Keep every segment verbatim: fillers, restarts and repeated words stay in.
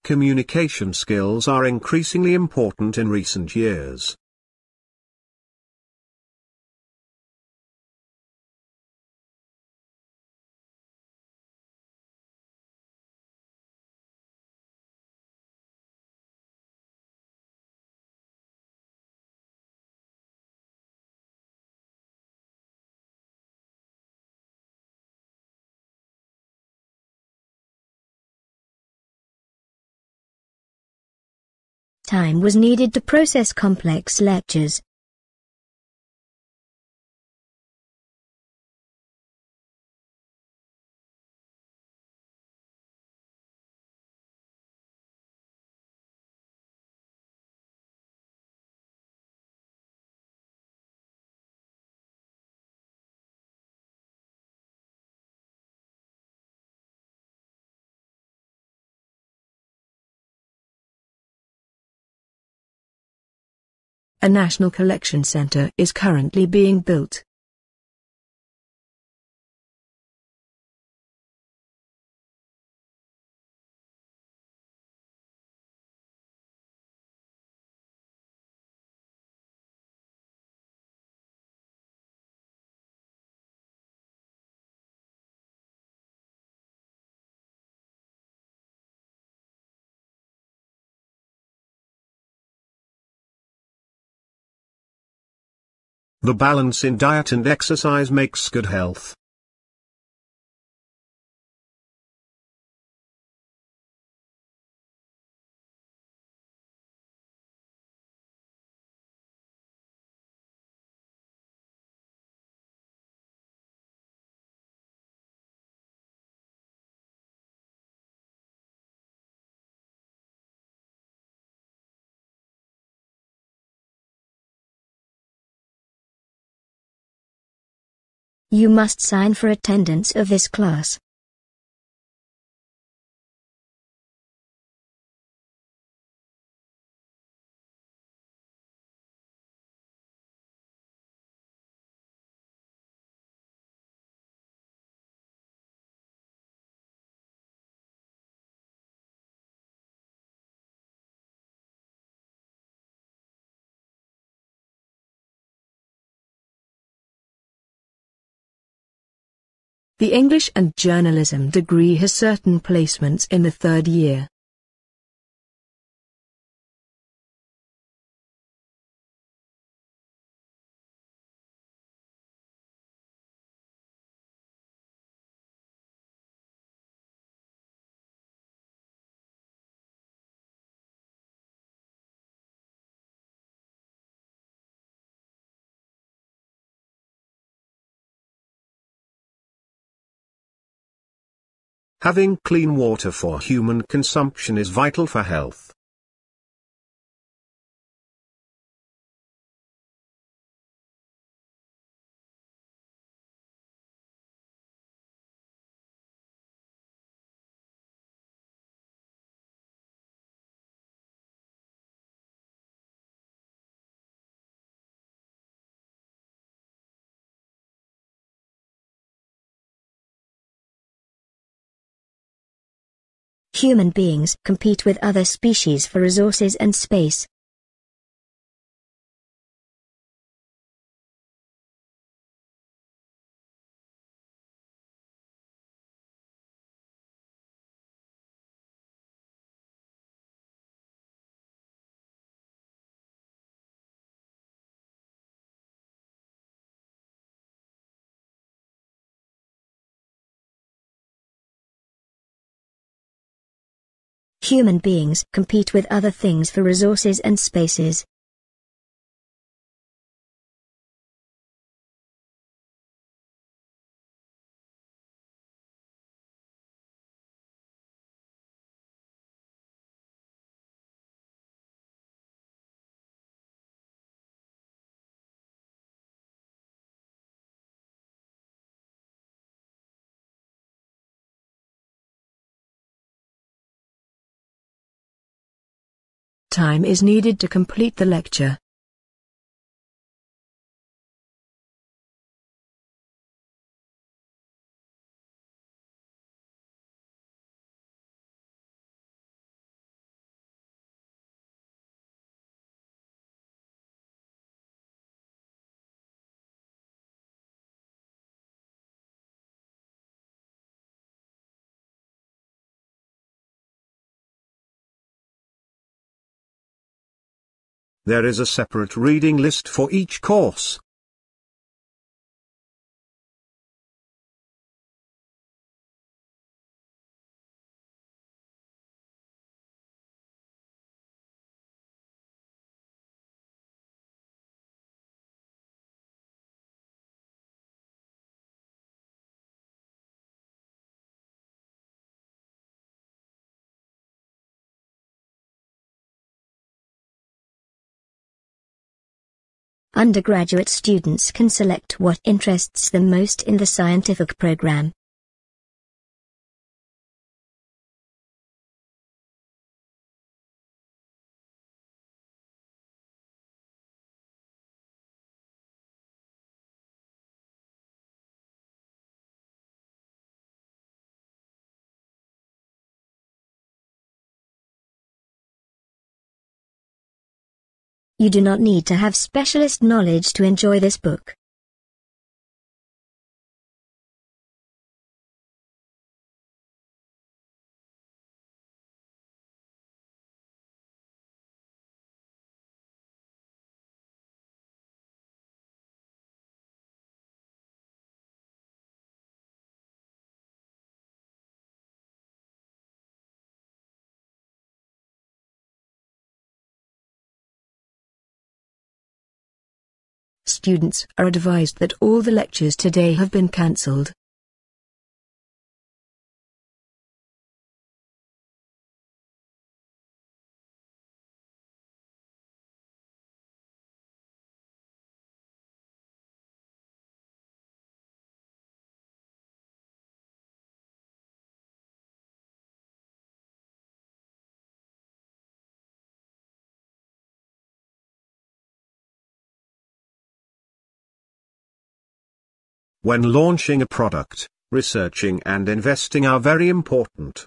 communication skills are increasingly important in recent years. Time was needed to process complex lectures. A national collection center is currently being built. The balance in diet and exercise makes good health. You must sign for attendance of this class. The English and Journalism degree has certain placements in the third year. Having clean water for human consumption is vital for health. Human beings compete with other species for resources and space. Human beings compete with other things for resources and spaces. Time is needed to complete the lecture. There is a separate reading list for each course. Undergraduate students can select what interests them most in the scientific program. You do not need to have specialist knowledge to enjoy this book. Students are advised that all the lectures today have been cancelled. When launching a product, researching and investing are very important.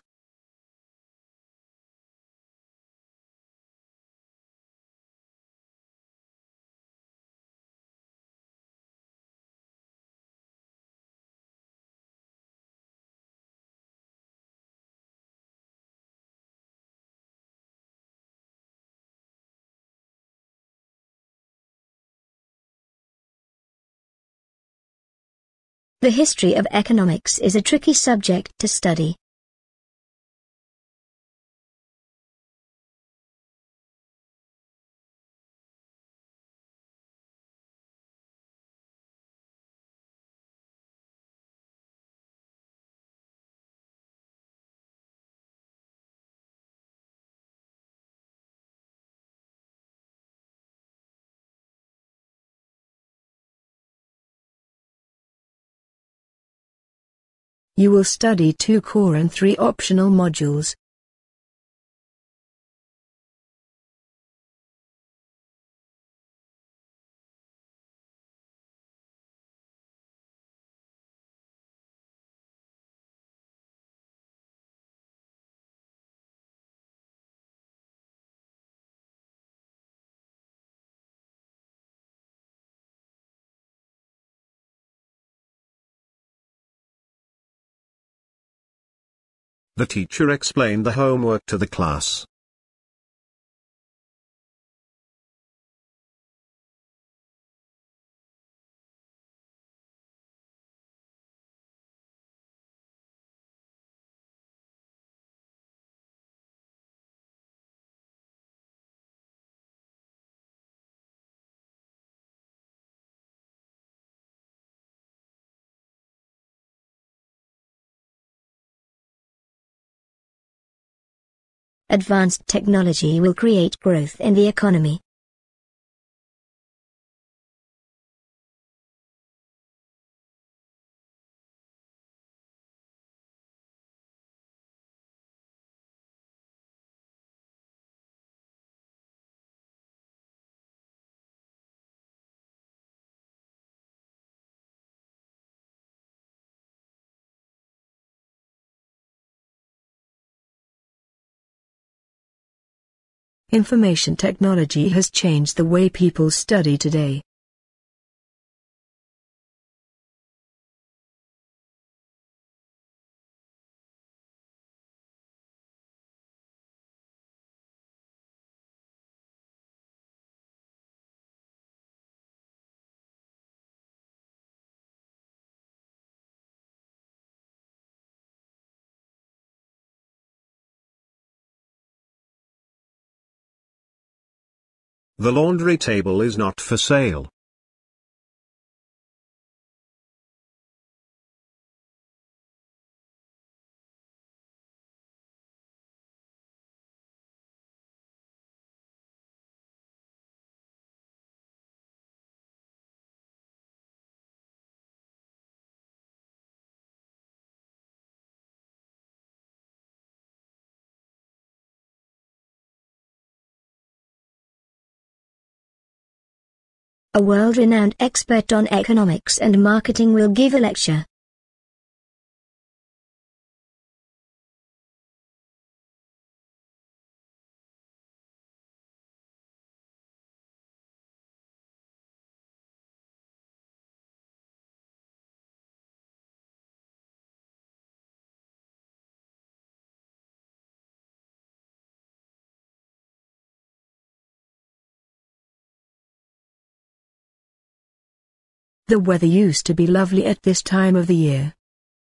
The history of economics is a tricky subject to study. You will study two core and three optional modules. The teacher explained the homework to the class. Advanced technology will create growth in the economy. Information technology has changed the way people study today. The laundry table is not for sale. A world-renowned expert on economics and marketing will give a lecture. The weather used to be lovely at this time of the year.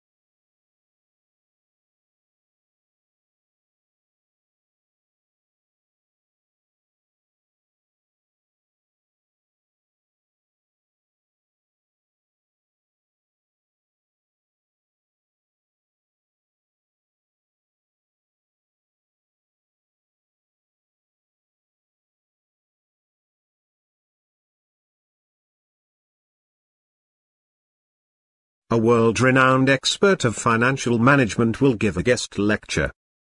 A world-renowned expert of financial management will give a guest lecture.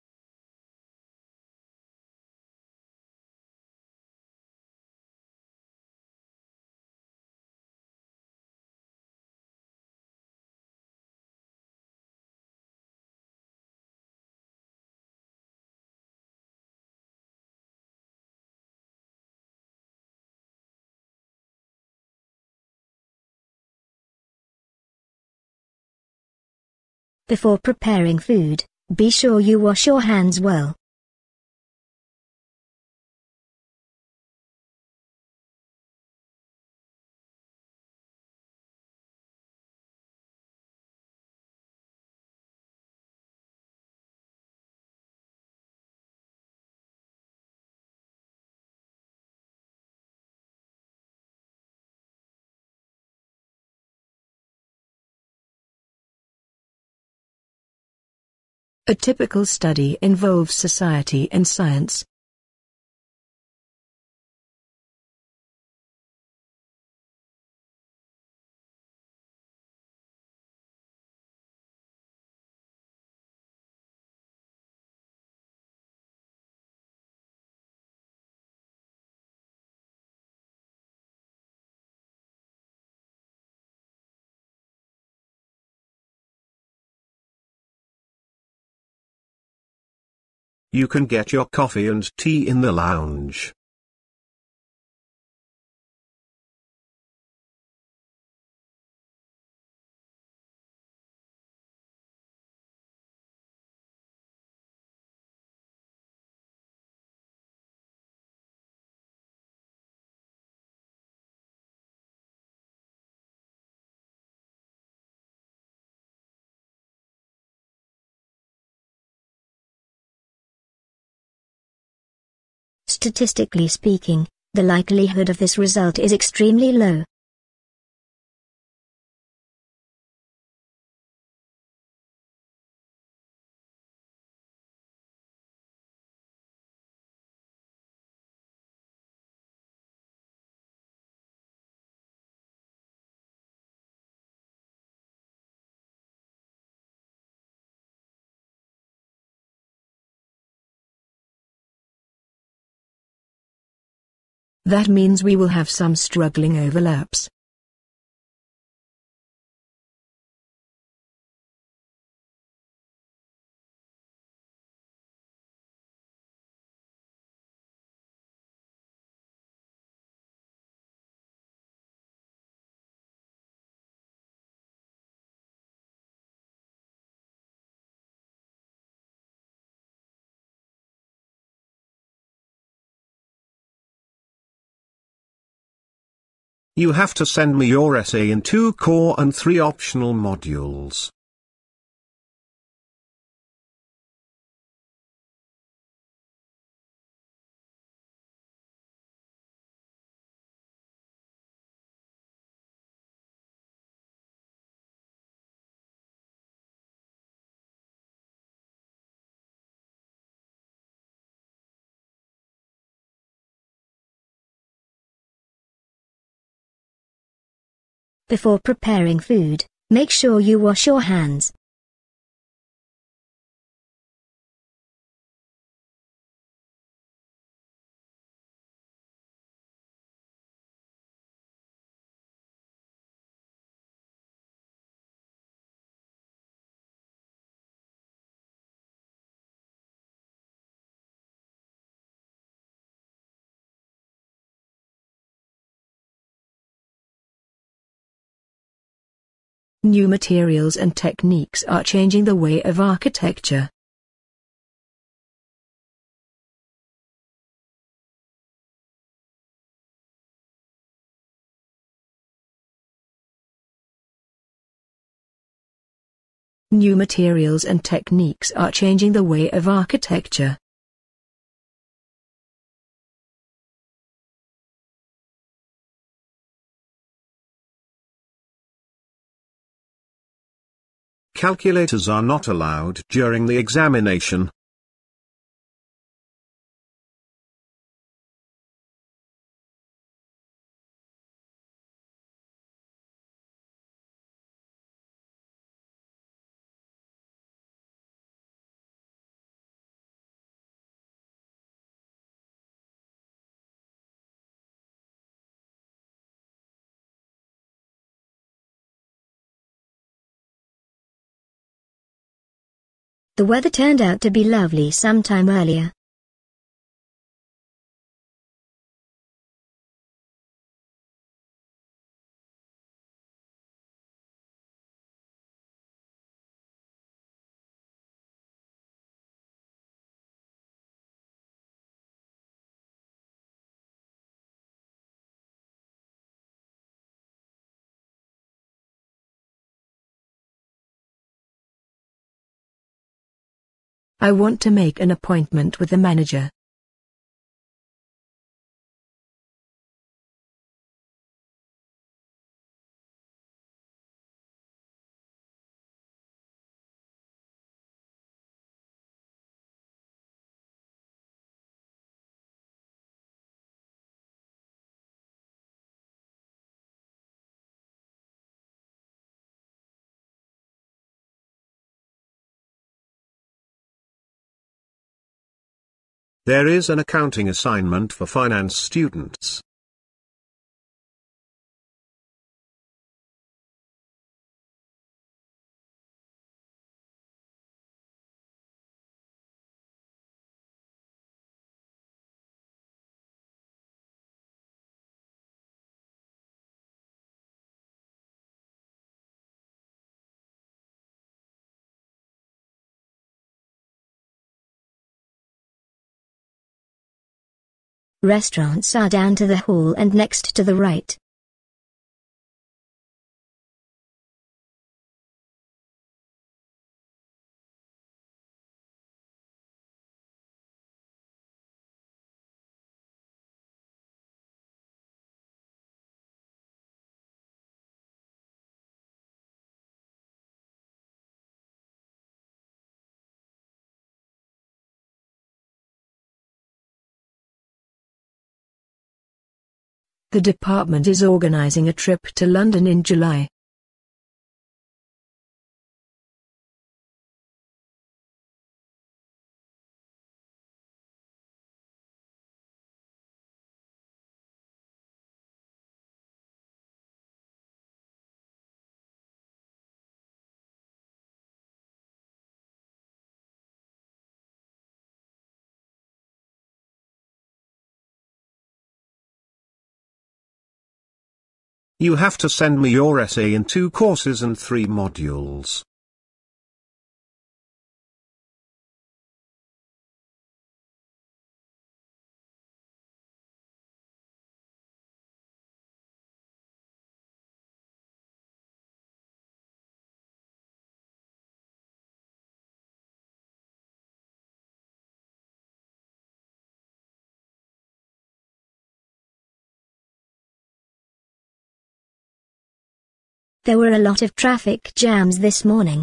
Before preparing food, be sure you wash your hands well. A typical study involves society and science. You can get your coffee and tea in the lounge. Statistically speaking, the likelihood of this result is extremely low. That means we will have some struggling overlaps. You have to send me your essay in two core and three optional modules. Before preparing food, make sure you wash your hands. New materials and techniques are changing the way of architecture. New materials and techniques are changing the way of architecture. Calculators are not allowed during the examination. The weather turned out to be lovely sometime earlier. I want to make an appointment with the manager. There is an accounting assignment for finance students. Restaurants are down to the hall and next to the right. The department is organizing a trip to London in July. You have to send me your essay in two courses and three modules. There were a lot of traffic jams this morning.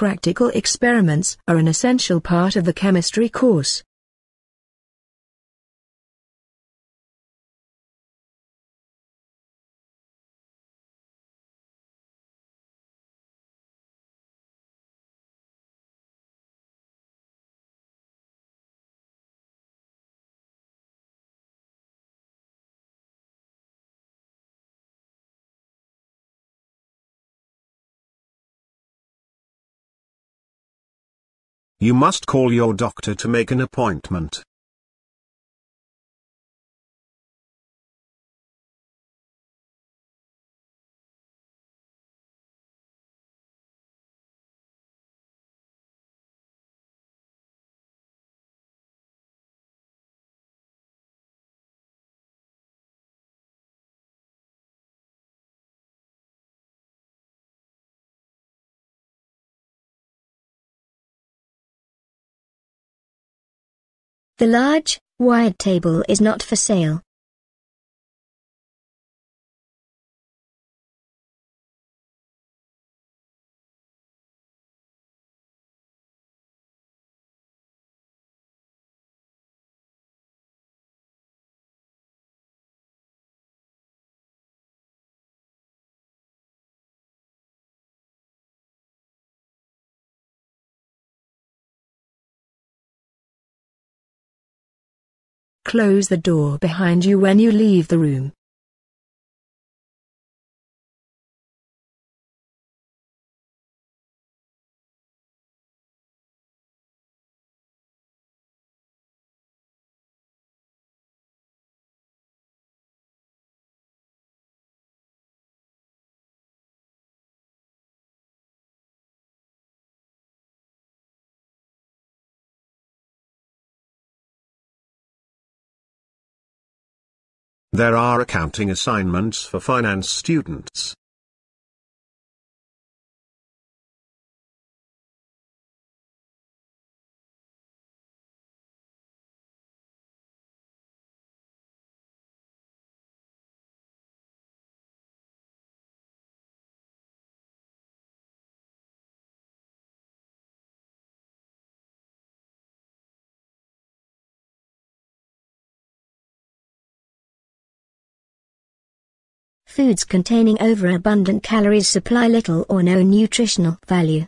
Practical experiments are an essential part of the chemistry course. You must call your doctor to make an appointment. The large, wide table is not for sale. Close the door behind you when you leave the room. There are accounting assignments for finance students. Foods containing overabundant calories supply little or no nutritional value.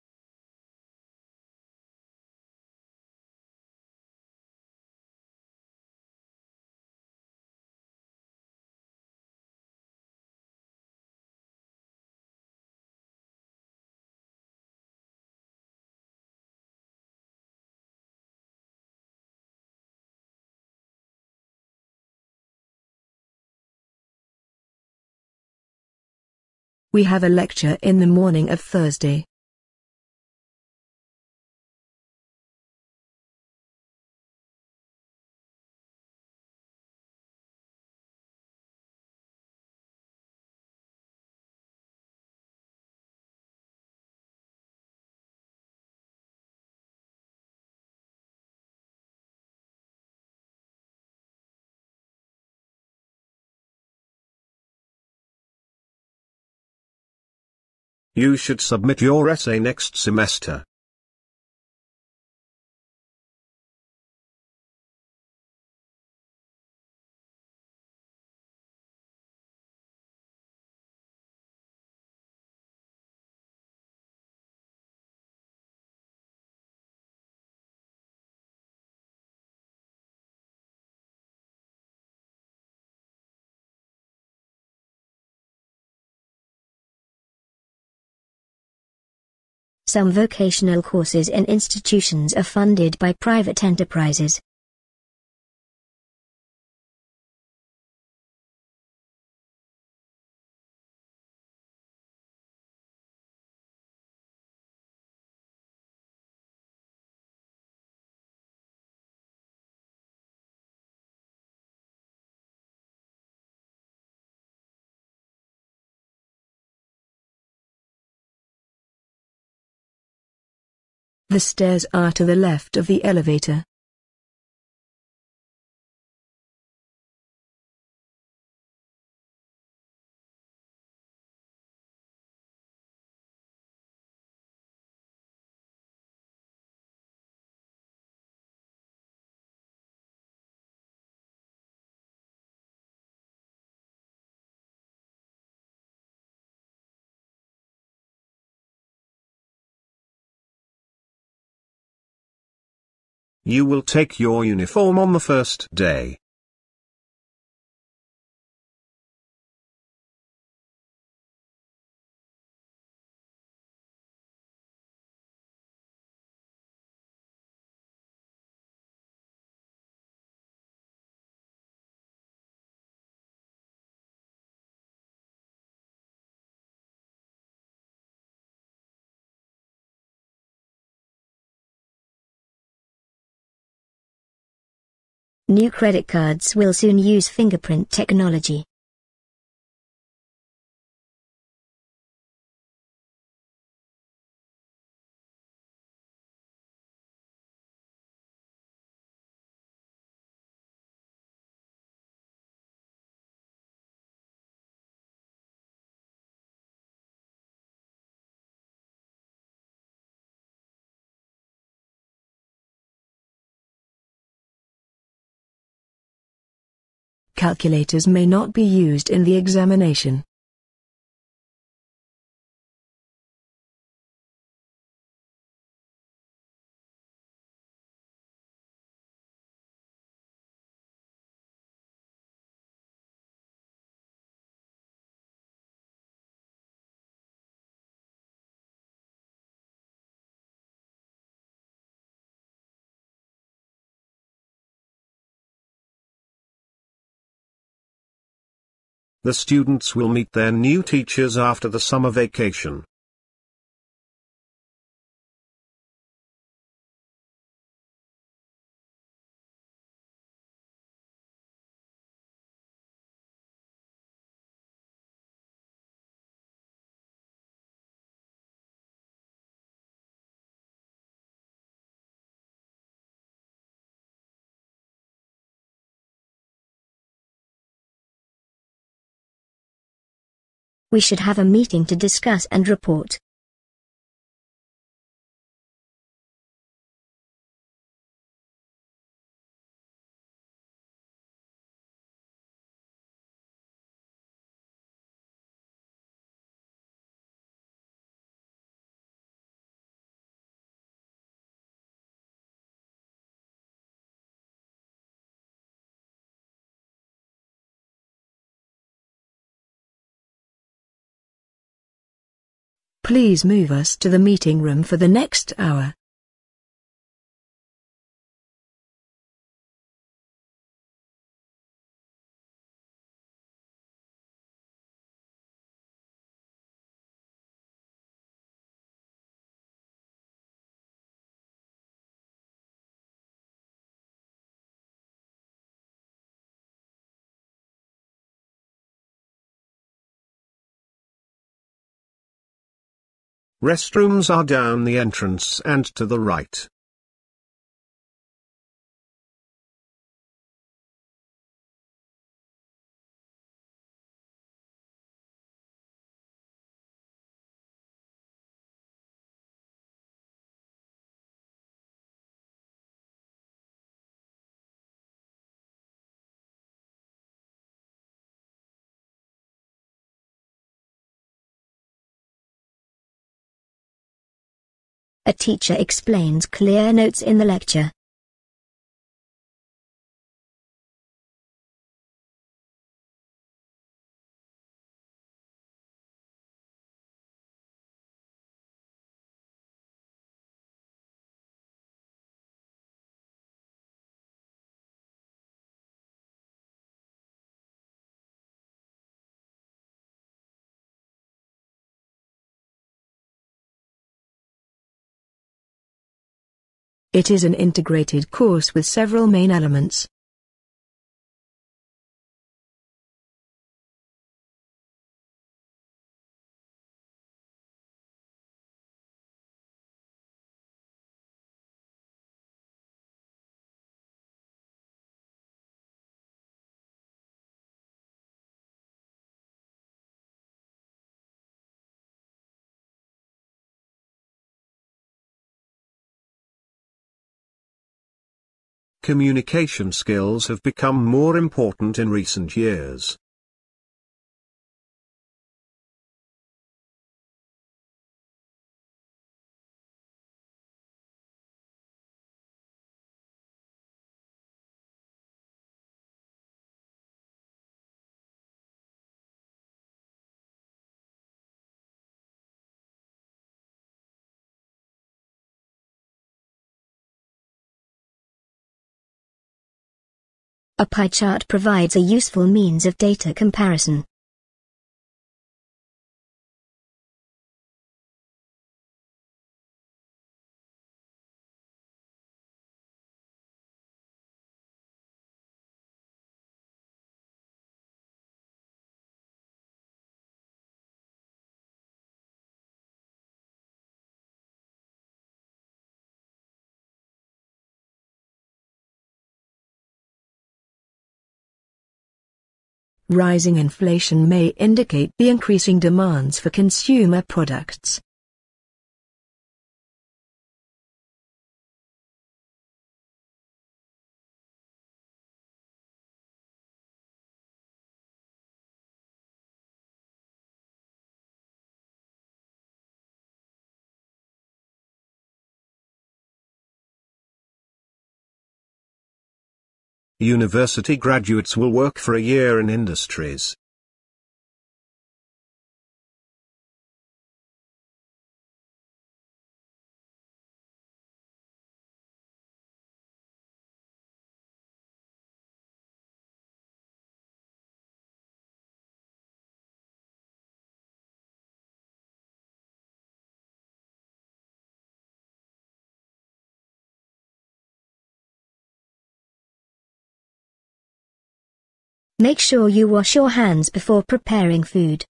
We have a lecture in the morning of Thursday. You should submit your essay next semester. Some vocational courses in institutions are funded by private enterprises. The stairs are to the left of the elevator. You will take your uniform on the first day. New credit cards will soon use fingerprint technology. Calculators may not be used in the examination. The students will meet their new teachers after the summer vacation. We should have a meeting to discuss and report. Please move us to the meeting room for the next hour. Restrooms are down the entrance and to the right. A teacher explains clear notes in the lecture. It is an integrated course with several main elements. Communication skills have become more important in recent years. A pie chart provides a useful means of data comparison. Rising inflation may indicate the increasing demands for consumer products. University graduates will work for a year in industries. Make sure you wash your hands before preparing food.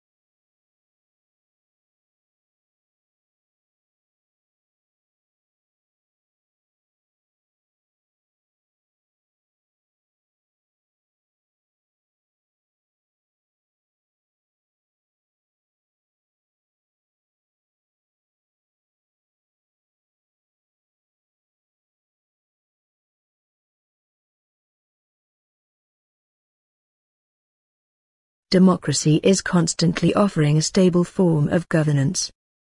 Democracy is constantly offering a stable form of governance.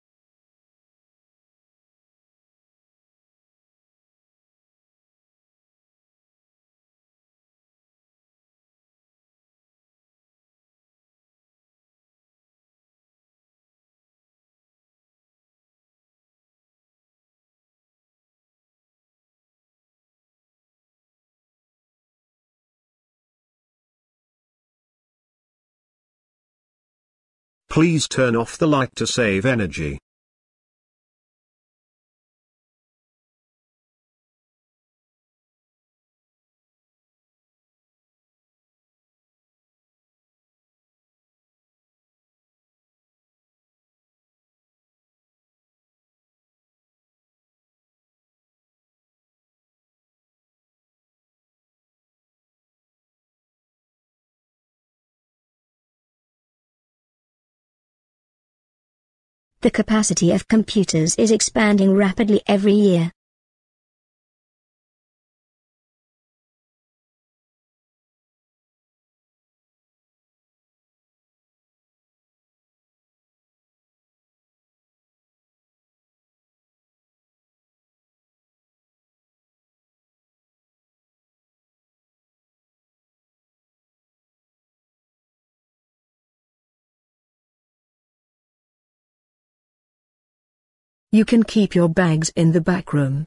Please turn off the light to save energy. The capacity of computers is expanding rapidly every year. You can keep your bags in the back room.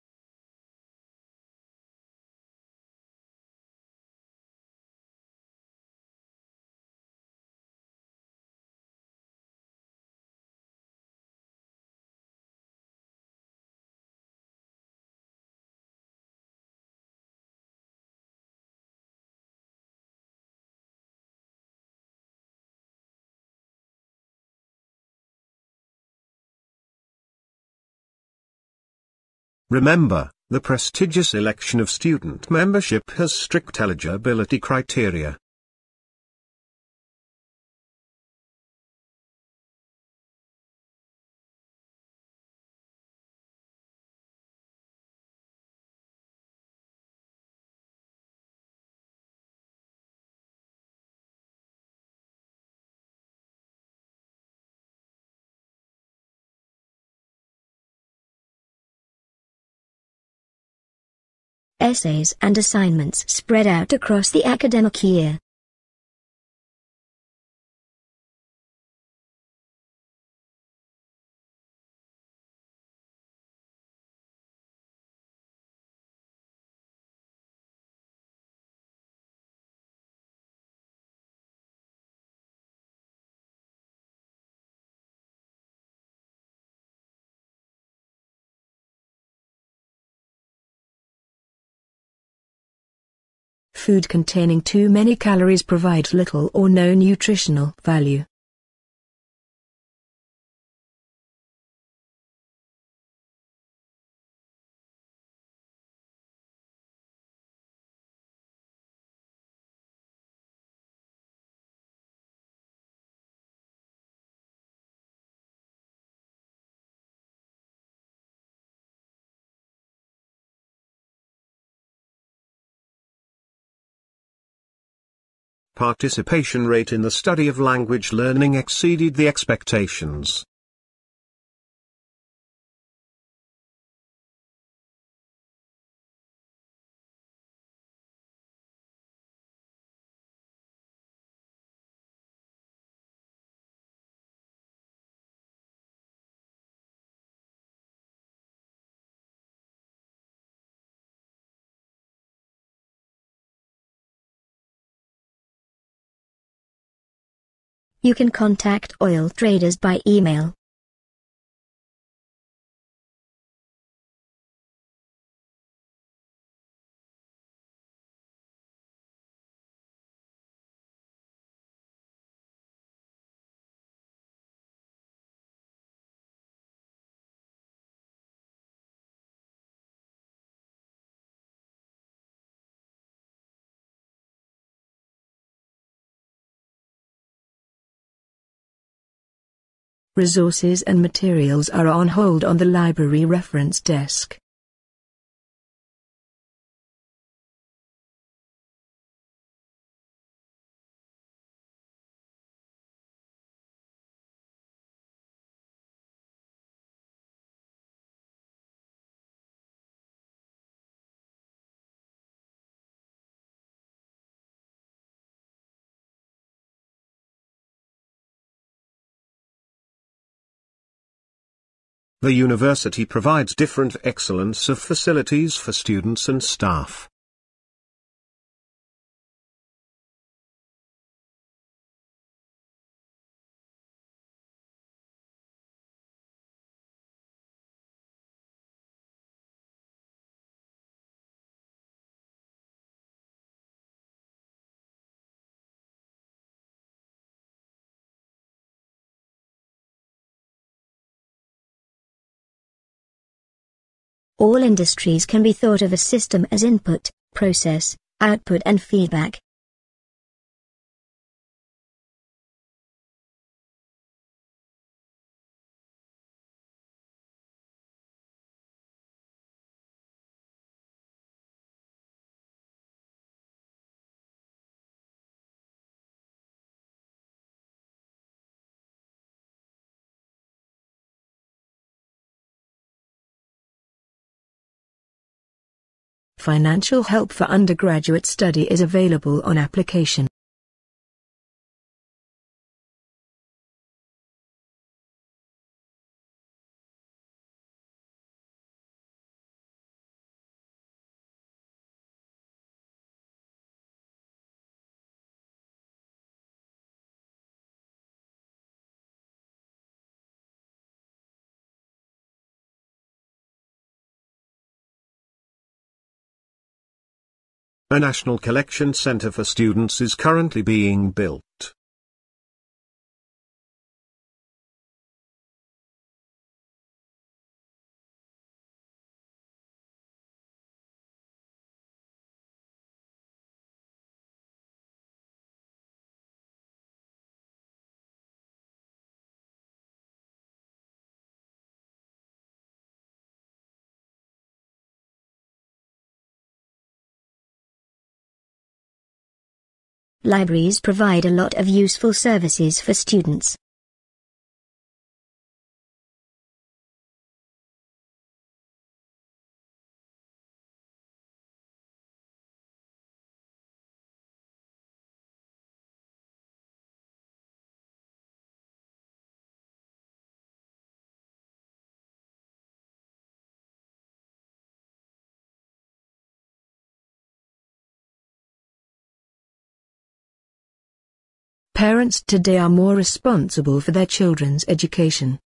Remember, the prestigious election of student membership has strict eligibility criteria. Essays and assignments spread out across the academic year. food containing too many calories provides little or no nutritional value. Participation rate in the study of language learning exceeded the expectations. You can contact oil traders by email. Resources and materials are on hold on the library reference desk. The university provides different excellence of facilities for students and staff. All industries can be thought of a system as input, process, output and feedback. Financial help for undergraduate study is available on application. A national collection center for students is currently being built. Libraries provide a lot of useful services for students. Parents today are more responsible for their children's education.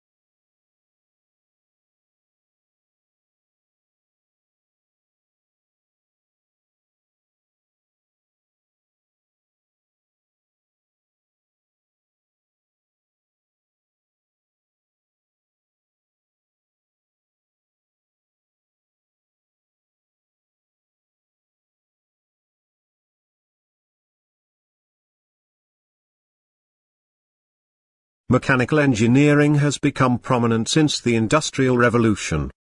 Mechanical engineering has become prominent since the Industrial Revolution.